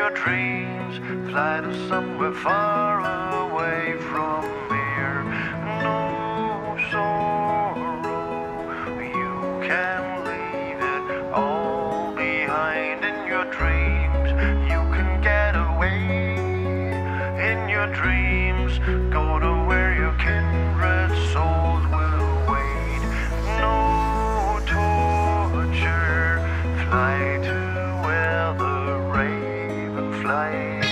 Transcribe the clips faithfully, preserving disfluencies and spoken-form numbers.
your dreams, fly to somewhere far away from here. No sorrow, you can leave it all behind. In your dreams, you can get away. In your dreams, go to where your kindred souls will wait. No torture, fly to where the raven flies.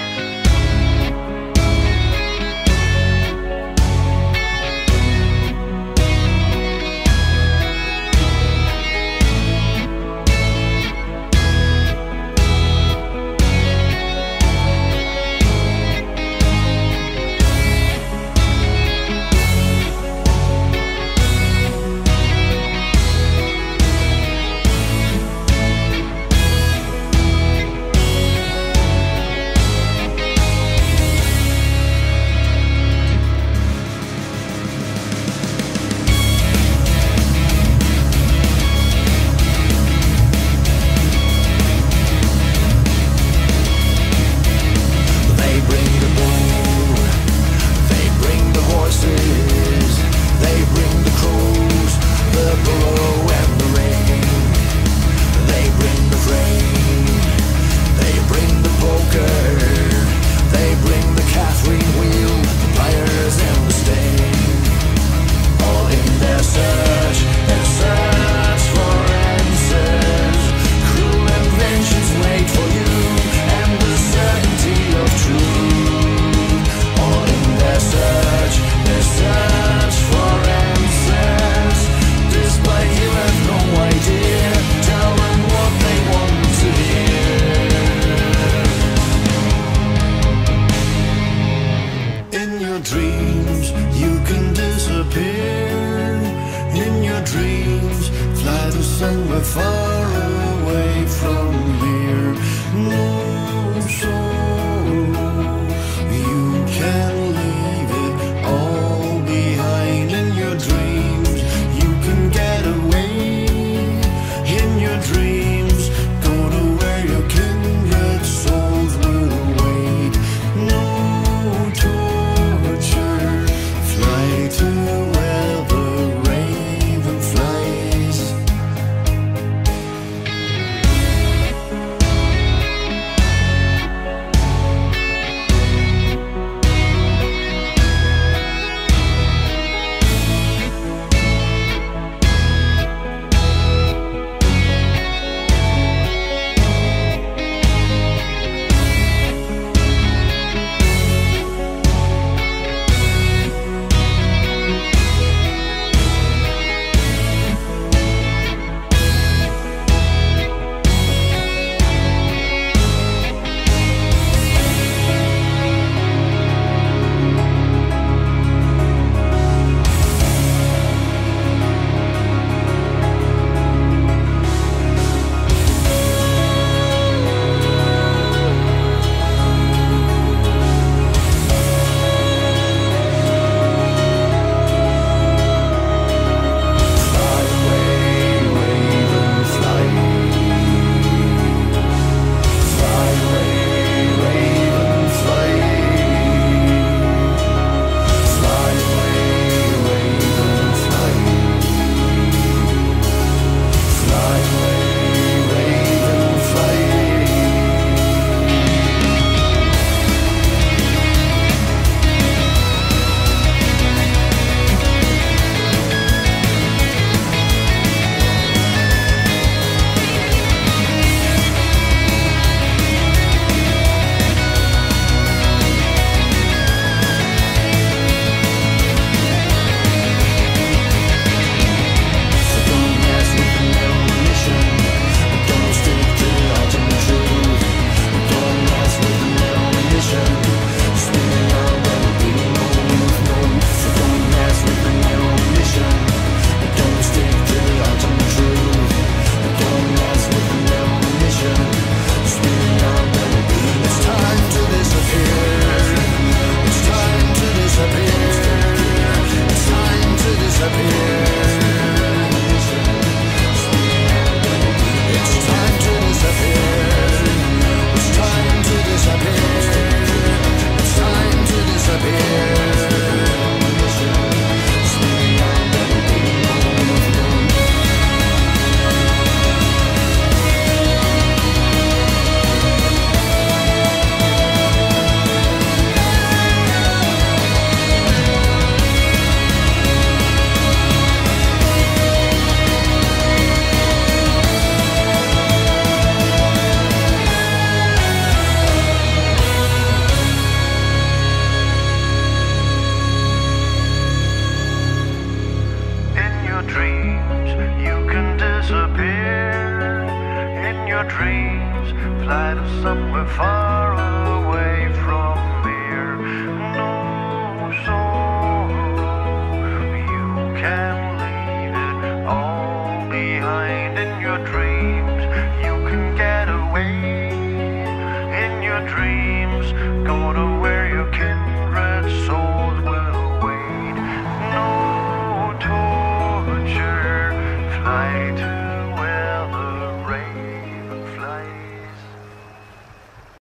somewhere far away from here. No sorrow, you can leave it all behind in your dreams. You can get away in your dreams. Go to where your kindred souls will wait. No torture, fly to